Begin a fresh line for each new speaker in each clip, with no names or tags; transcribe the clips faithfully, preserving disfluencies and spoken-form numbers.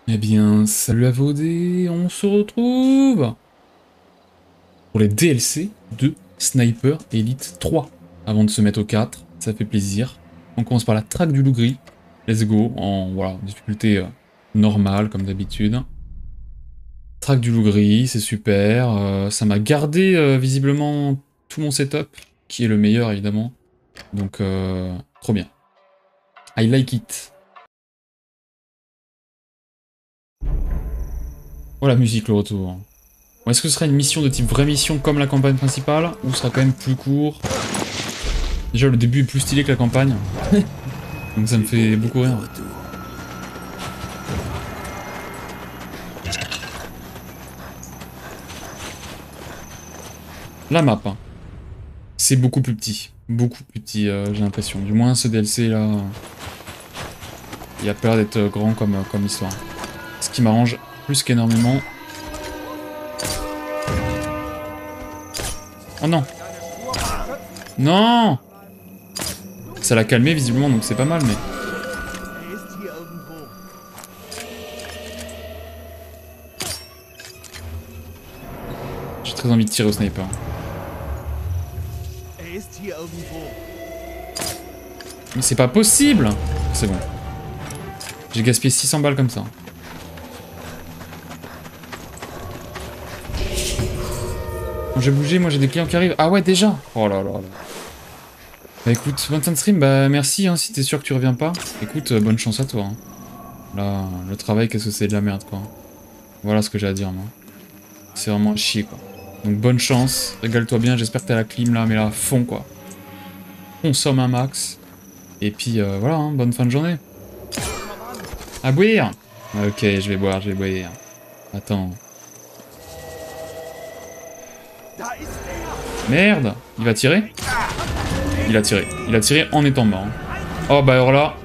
Eh bien, salut à V O D, on se retrouve pour les D L C de Sniper Elite trois. Avant de se mettre au quatre, ça fait plaisir. On commence par la traque du loup gris. Let's go, en voilà, difficulté euh, normale, comme d'habitude. Traque du loup gris, c'est super. Euh, ça m'a gardé euh, visiblement tout mon setup, qui est le meilleur évidemment. Donc, euh, trop bien. I like it. Oh la musique, le retour. Bon, est-ce que ce sera une mission de type vraie mission comme la campagne principale, ou ce sera quand même plus court? Déjà, le début est plus stylé que la campagne. Donc ça me fait beaucoup rire. La map, hein. C'est beaucoup plus petit. Beaucoup plus petit, euh, j'ai l'impression. Du moins, ce D L C là... Il a peur d'être grand comme, comme histoire. Ce qui m'arrange plus qu'énormément. Oh non! Non! Ça l'a calmé visiblement, donc c'est pas mal, mais... J'ai très envie de tirer au sniper. Mais c'est pas possible! C'est bon. J'ai gaspillé six cents balles comme ça. Quand j'ai bougé, moi j'ai des clients qui arrivent. Ah ouais, déjà! Oh là là là. Bah écoute, bonne fin de stream, bah merci hein, si t'es sûr que tu reviens pas. Écoute, euh, bonne chance à toi. Hein. Là, le travail, qu'est-ce que c'est de la merde quoi. Voilà ce que j'ai à dire moi. C'est vraiment chier quoi. Donc bonne chance, régale-toi bien, j'espère que t'as la clim là, mais là, fond quoi. Consomme un max. Et puis euh, voilà, hein, bonne fin de journée. À bouillir! Ok, je vais boire, je vais boire. Attends. Merde! Il va tirer? Il a tiré. Il a tiré en étant mort. Oh bah alors là...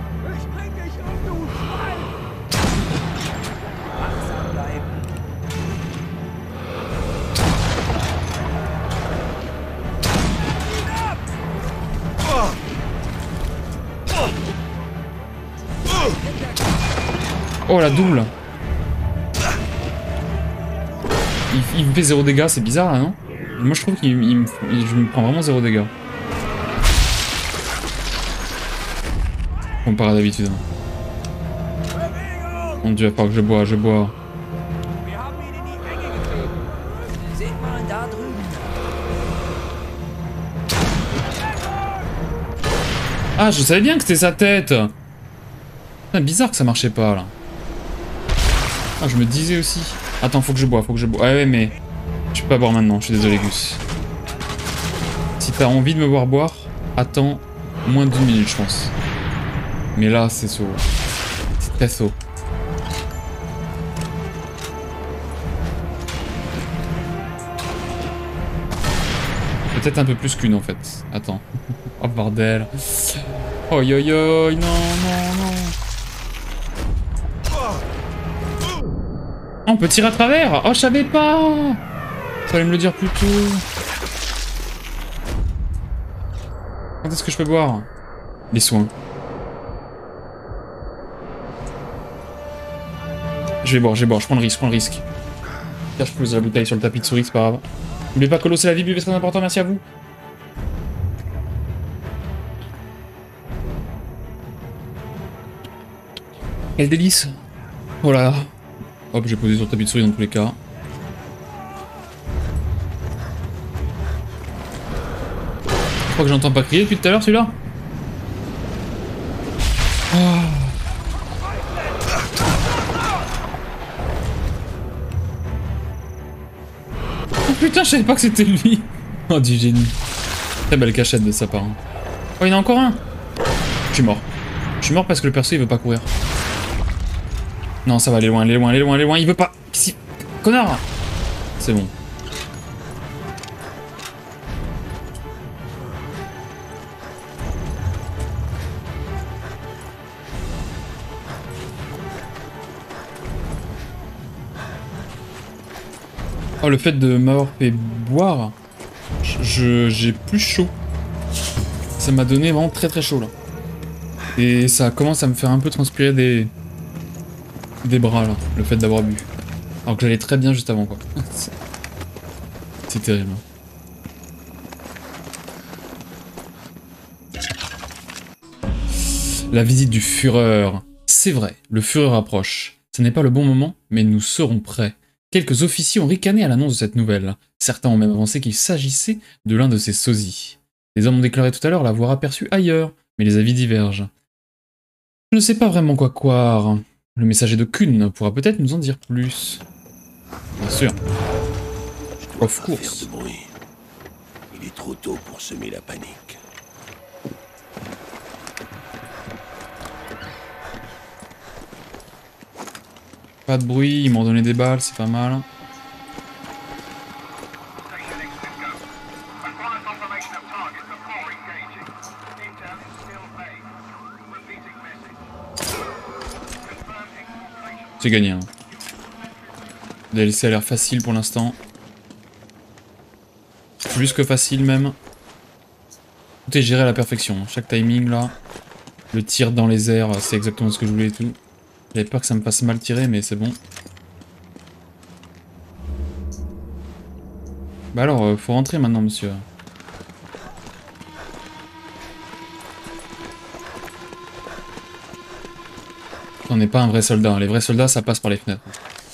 Oh la double! Il, il me fait zéro dégâts, c'est bizarre là, non? Moi je trouve qu'il me, je me prends vraiment zéro dégâts. Comparé à d'habitude. Mon dieu, il va falloir que je bois, je bois. Ah, je savais bien que c'était sa tête! C'est bizarre que ça marchait pas là. Ah, je me disais aussi. Attends, faut que je bois, faut que je bois. Ouais, ouais, mais je peux pas boire maintenant, je suis désolé, Gus. Si t'as envie de me voir boire, attends moins d'une minute, je pense. Mais là, c'est saut. C'est très saut. Peut-être un peu plus qu'une en fait. Attends. Oh bordel. Oh yo yo, non, non, non. Oh, on peut tirer à travers. Oh, je savais pas. Fallait me le dire plus tôt. Quand est-ce que je peux boire? Les soins. Je vais boire, je vais boire, je prends le risque, je prends le risque. Là, je pose la bouteille sur le tapis de souris, c'est pas grave. N'oubliez pas que l'eau c'est la vie, buvez, c'est très important, merci à vous. Quel délice. Oh là là. Hop, j'ai posé sur le tapis de souris dans tous les cas. Je crois que j'entends pas crier depuis tout à l'heure celui-là. Oh. Oh putain, je savais pas que c'était lui. Oh du génie. Très belle cachette de sa part. Oh, il y en a encore un. Je suis mort. Je suis mort parce que le perso il veut pas courir. Non, ça va aller loin, aller loin, aller loin, aller loin. Il veut pas. Si... Connard. C'est bon. Oh, le fait de m'avoir fait boire, je j'ai plus chaud. Ça m'a donné vraiment très très chaud là. Et ça commence à me faire un peu transpirer des... des bras là, le fait d'avoir bu. Alors que j'allais très bien juste avant quoi. C'est terrible. La visite du Führer. C'est vrai, le Führer approche. Ce n'est pas le bon moment, mais nous serons prêts. Quelques officiers ont ricané à l'annonce de cette nouvelle. Certains ont même avancé qu'il s'agissait de l'un de ces sosies. Les hommes ont déclaré tout à l'heure l'avoir aperçu ailleurs, mais les avis divergent. Je ne sais pas vraiment quoi croire. Le messager de Kuhn pourra peut-être nous en dire plus. Bien sûr. Of course.
Faire de bruit. Il est trop tôt pour semer la panique.
Pas de bruit, ils m'ont donné des balles, c'est pas mal. C'est gagné. Hein. Le D L C a l'air facile pour l'instant. Plus que facile même. Tout est géré à la perfection. Chaque timing là. Le tir dans les airs, c'est exactement ce que je voulais et tout. J'avais peur que ça me fasse mal tirer, mais c'est bon. Bah alors, euh, faut rentrer maintenant, monsieur. On n'est pas un vrai soldat. Les vrais soldats, ça passe par les fenêtres.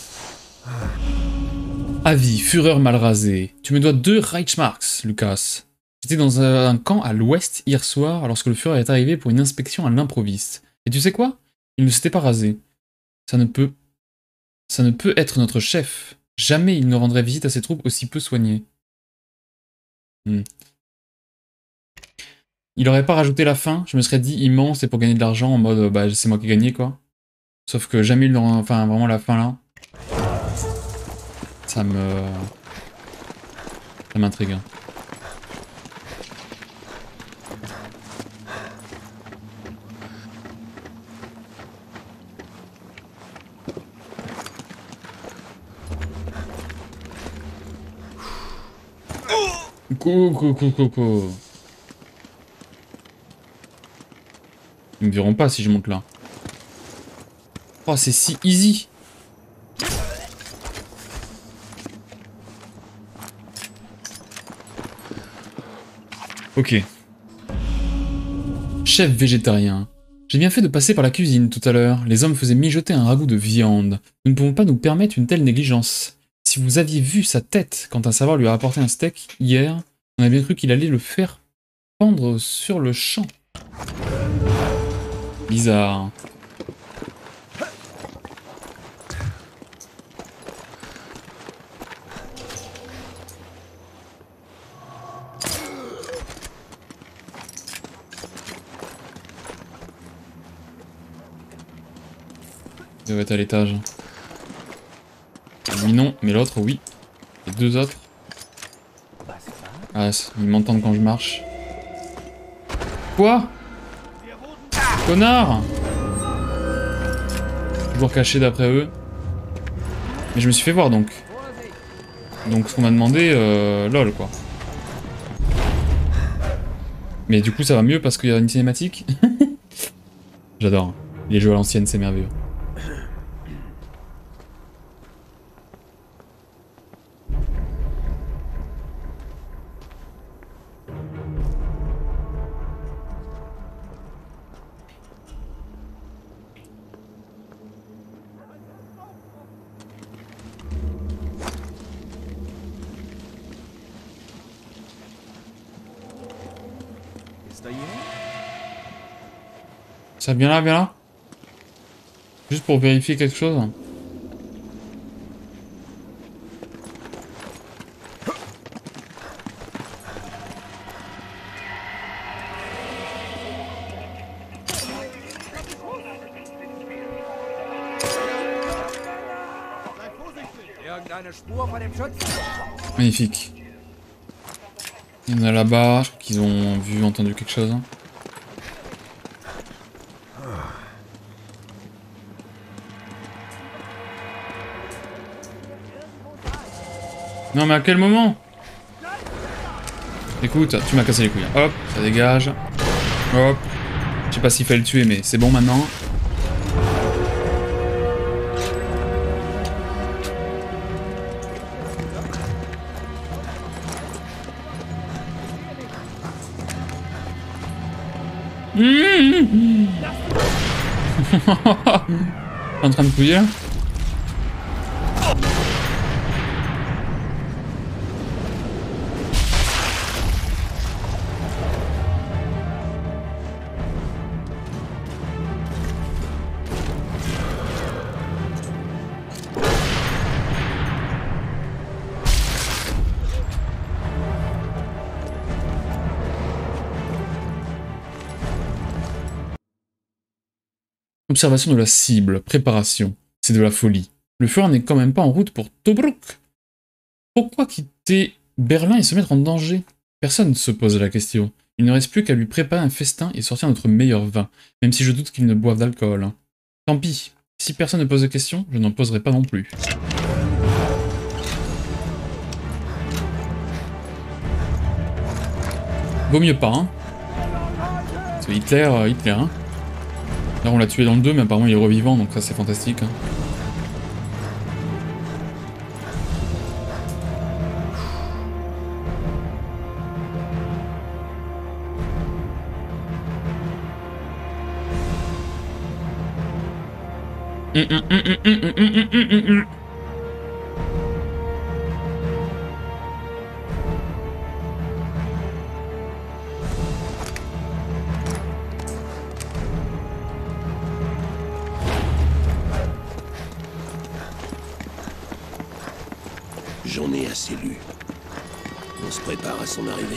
Avis, Führer mal rasé. Tu me dois deux Reichsmarks, Lucas. J'étais dans un camp à l'ouest hier soir, lorsque le Führer est arrivé pour une inspection à l'improviste. Et tu sais quoi? Il ne s'était pas rasé. Ça ne peut... Ça ne peut être notre chef. Jamais il ne rendrait visite à ses troupes aussi peu soignées. Hmm. Il aurait pas rajouté la fin, je me serais dit immense, c'est pour gagner de l'argent, en mode, bah c'est moi qui ai gagné, quoi. Sauf que jamais il n'aurait... Enfin, vraiment la fin, là. Ça me... Ça m'intrigue. Coucou, coucou, coucou. Ils me verront pas si je monte là. Oh, c'est si easy. Ok. Chef végétarien. J'ai bien fait de passer par la cuisine tout à l'heure. Les hommes faisaient mijoter un ragoût de viande. Nous ne pouvons pas nous permettre une telle négligence. Si vous aviez vu sa tête quand un serveur lui a apporté un steak hier, on a bien cru qu'il allait le faire pendre sur le champ. Bizarre. Il doit être à l'étage. Lui non, mais l'autre oui. Les deux autres. Ah, ils m'entendent quand je marche. Quoi? Connard! Toujours caché d'après eux. Mais je me suis fait voir donc. Donc ce qu'on m'a demandé, euh, lol quoi. Mais du coup ça va mieux parce qu'il y a une cinématique. J'adore. Les jeux à l'ancienne, c'est merveilleux. Ça, viens là, viens là. Juste pour vérifier quelque chose. Magnifique. Il y en a là-bas, je crois qu'ils ont vu, entendu quelque chose. Non mais à quel moment? Écoute, tu m'as cassé les couilles. Hop, ça dégage. Hop. Je sais pas s'il fallait le tuer, mais c'est bon maintenant. En train de fouiller là. Observation de la cible, préparation. C'est de la folie. Le Führer n'est quand même pas en route pour Tobruk. Pourquoi quitter Berlin et se mettre en danger? Personne ne se pose la question. Il ne reste plus qu'à lui préparer un festin et sortir notre meilleur vin, même si je doute qu'il ne boive d'alcool. Tant pis. Si personne ne pose de questions, je n'en poserai pas non plus. Vaut mieux pas, hein. C'est Hitler, euh, Hitler, hein. Là, on l'a tué dans le deux, mais apparemment il est revivant, donc ça c'est fantastique. Hein. Hum, hum, hum, hum, hum, hum, hum, hum, hum, hum.
J'en ai assez lu. On se prépare à son arrivée.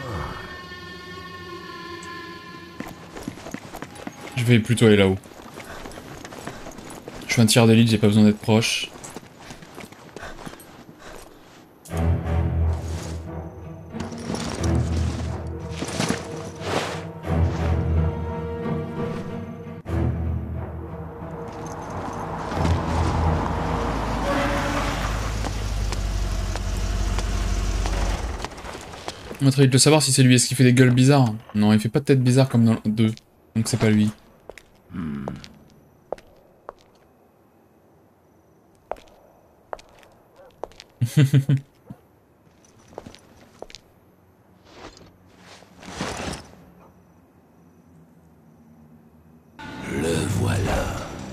Je vais plutôt aller là-haut. Je suis un tir d'élite, j'ai pas besoin d'être proche. On va très vite le savoir si c'est lui. Est-ce qu'il fait des gueules bizarres? Non, il fait pas de tête bizarre comme dans le deux. Donc c'est pas lui. Hmm.
Le voilà.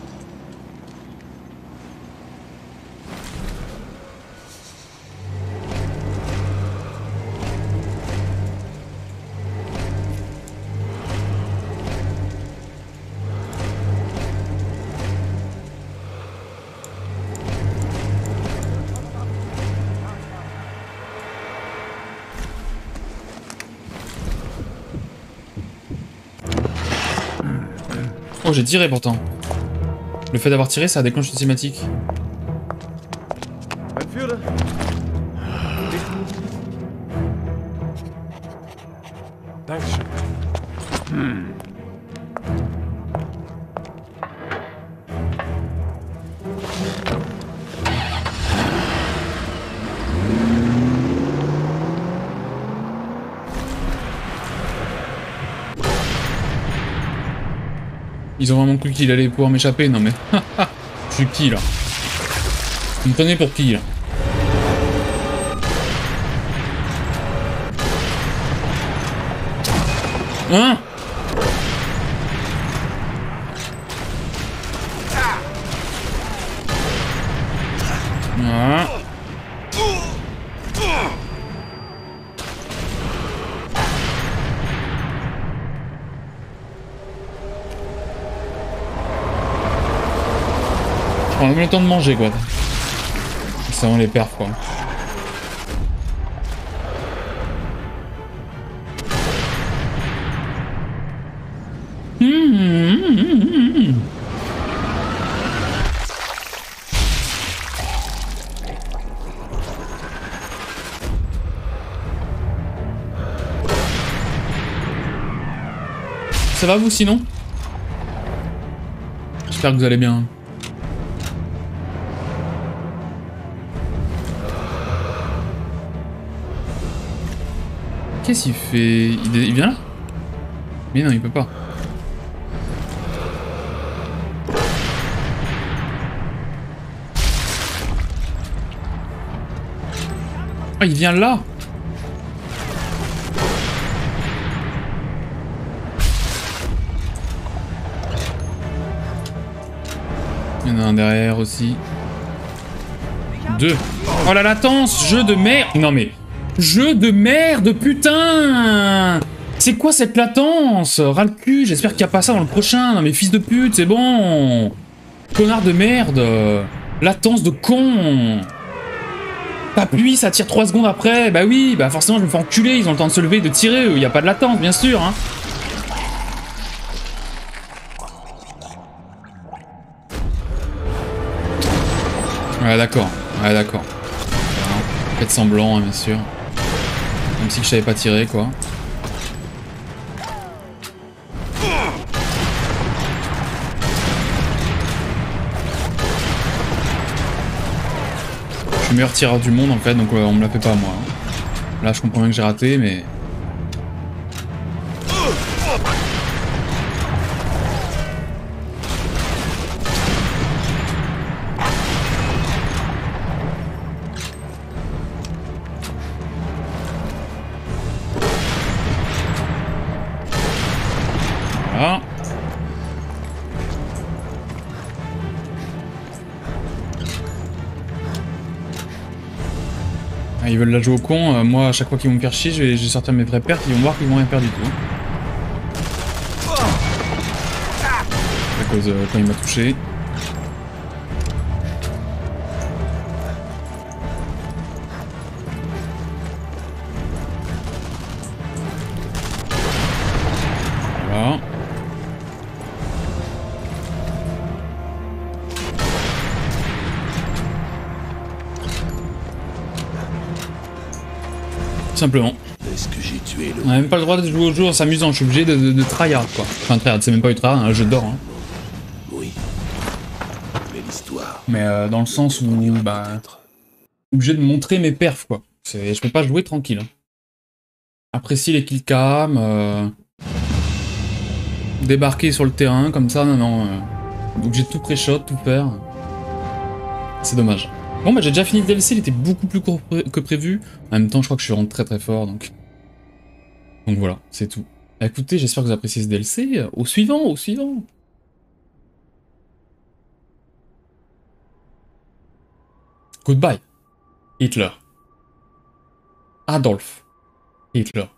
Oh, j'ai tiré pourtant. Le fait d'avoir tiré, ça déclenche une cinématique. Hmm. Ils ont vraiment cru qu'il allait pouvoir m'échapper, non mais... Je suis qui là? Vous me prenez pour qui là? Hein? Ah. Je prends même le temps de manger quoi. C'est vraiment les perfs quoi. Ça va vous sinon? J'espère que vous allez bien. Qu'est-ce qu'il fait? il, il vient là? Mais non, il peut pas. Ah, il vient là? en a un derrière aussi. Deux. Oh la latence, jeu de merde. Non mais, jeu de merde, putain. C'est quoi cette latence? Ras le cul, j'espère qu'il n'y a pas ça dans le prochain. Non mais fils de pute, c'est bon. Connard de merde. Latence de con. T'appuies, ça tire trois secondes après. Bah oui, bah forcément je me fais enculer, ils ont le temps de se lever et de tirer, eux. Il n'y a pas de latence, bien sûr, hein. Ouais, d'accord. Ouais, d'accord. Voilà. Faites semblant, hein, bien sûr. Même si je savais pas tirer, quoi. Je suis le meilleur tireur du monde, en fait, donc euh, on me la fait pas, moi. Hein. Là, je comprends bien que j'ai raté, mais... Voilà. Ah, ils veulent la jouer au con, euh, moi à chaque fois qu'ils vont me faire chier, je vais, je vais sortir mes vraies pertes, ils vont voir qu'ils vont rien faire du tout. À cause euh, quand il m'a touché. Voilà. Simplement.
Est-ce que j'ai tué le...
On n'a même pas le droit de jouer au jeu en s'amusant, je suis obligé de, de, de tryhard quoi. Enfin tryhard, c'est même pas du tryhard, un jeu d'or. Hein.
Oui. Mais l'histoire...
Mais euh, dans le sens où, bah... obligé de montrer mes perfs quoi. Je peux pas jouer tranquille. Hein. Apprécier les killcams, euh... débarquer sur le terrain comme ça, non non. Euh... Obligé de tout pré-shot, tout faire. C'est dommage. Bon bah j'ai déjà fini le D L C, il était beaucoup plus court que prévu. En même temps je crois que je suis rentré très très fort donc... Donc voilà, c'est tout. Écoutez, j'espère que vous appréciez ce D L C. Au suivant, au suivant. Goodbye. Hitler. Adolf. Hitler.